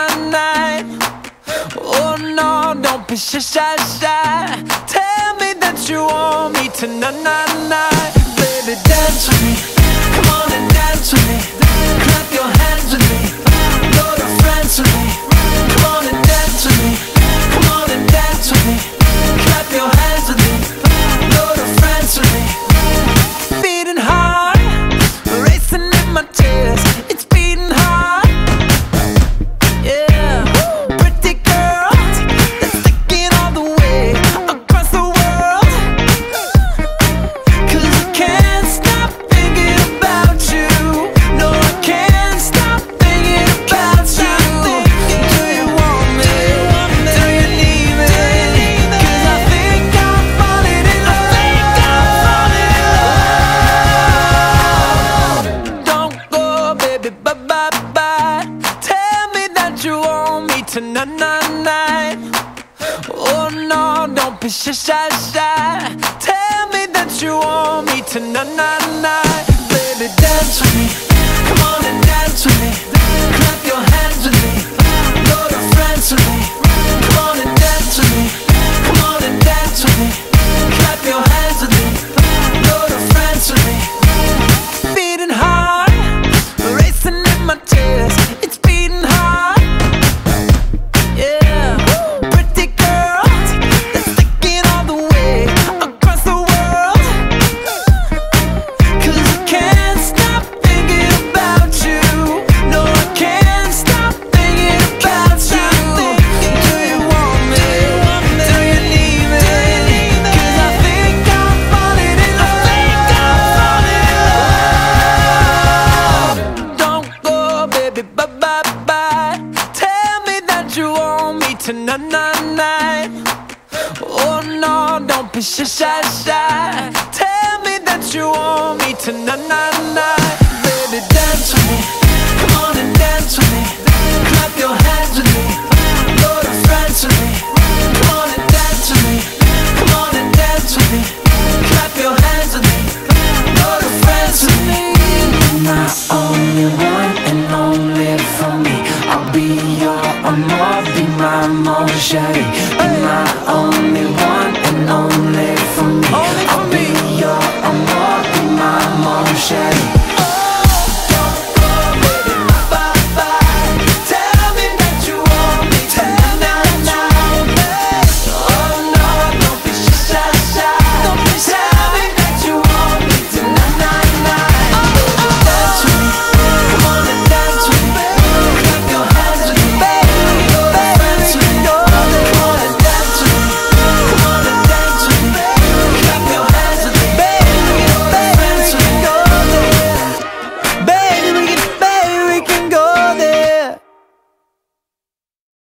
night. Oh no, don't be shy. Tell me that you want me tonight. Baby, dance with me. Come on and dance with me. Clap your hands with me. Load of friends with me. Come on and dance with me. Come on and dance with me. Clap your hands with me. Load of friends with me. Beating hard, racing in my chest. It's beating hard. Yeah, pretty girl that's sticking all the way across the world. 'Cause I can't stop thinking about you. No, I can't stop thinking about you. Do you want me? Do you need me? 'Cause I think I'm falling in love. Don't go, baby, bye. Tell me that you want me tonight. Oh no, don't be shy. Tell me that you want me tonight. Baby, dance with me. Come on and dance with me. Clap your hands with me. Load of friends with me. Come on and dance with me. Come on and dance with me. Clap your hands with me. Load of friends with me. Beating hard, racing in my chest. It's beating hard. Yeah, pretty girl that's sticking all the way across the world. 'Cause I can't stop thinking about you. No, I can't stop thinking about you. Do you want me? Do you need me? 'Cause I think I'm falling in love. Don't go, baby, bye. Tell me that you want me tonight. Oh no, don't be shy. Tell me that you want me tonight. Baby, dance with me. Come on and dance with me. Clap your hands with me. Load of friends with me. Come on and dance with me. Come on and dance with me. Clap your hands with me. Load of friends with me. You're my only one and only for me. I'll be your amor, be my amor, shawty. You're my only one and only for me. I'll be your amor, be my amor, shawty.